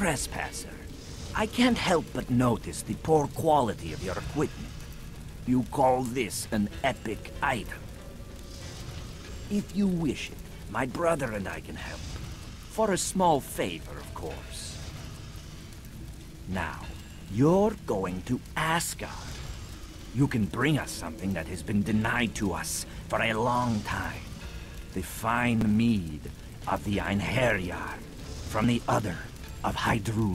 trespasser. I can't help but notice the poor quality of your equipment. You call this an epic item? If you wish it, my brother and I can help. For a small favor, of course. Now, you're going to Asgard. You can bring us something that has been denied to us for a long time. The fine mead of the Einherjar, from the Udder of Heidrun.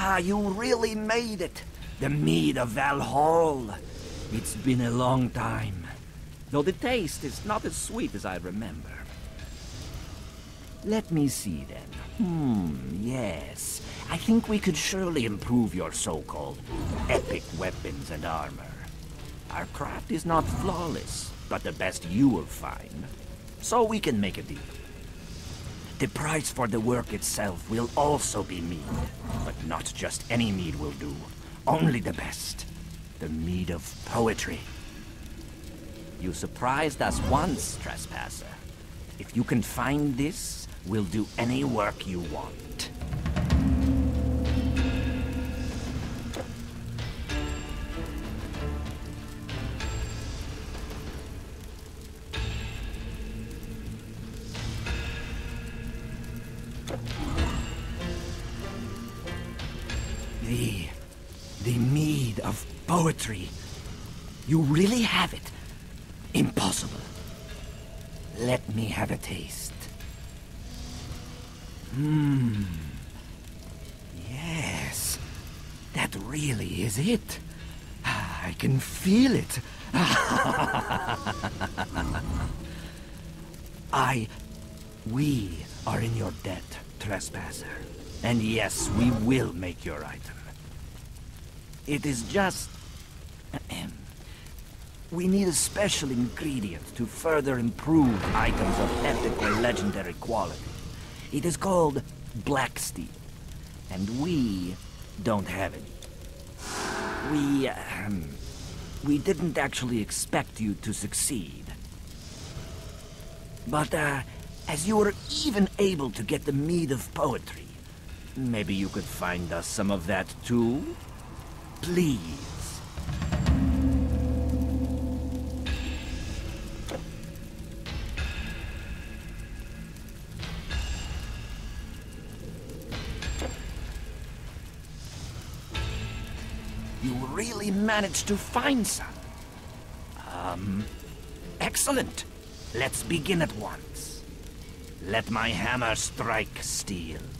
Ah, you really made it. The mead of Valhall. It's been a long time, though the taste is not as sweet as I remember. Let me see then. Yes. I think we could surely improve your so-called epic weapons and armor. Our craft is not flawless, but the best you will find. So we can make a deal. The price for the work itself will also be mead. But not just any mead will do. Only the best. The mead of poetry. You surprised us once, trespasser. If you can find this, we'll do any work you want. The mead of poetry. You really have it? Impossible. Let me have a taste. Yes. That really is it. I can feel it. We are in your debt, trespasser. And yes, we will make your item. It is just... we need a special ingredient to further improve items of epic or legendary quality. It is called black steel, and we don't have it. We didn't actually expect you to succeed. But, as you were even able to get the mead of poetry, maybe you could find us some of that too? Please. You really managed to find some. Excellent. Let's begin at once. Let my hammer strike steel.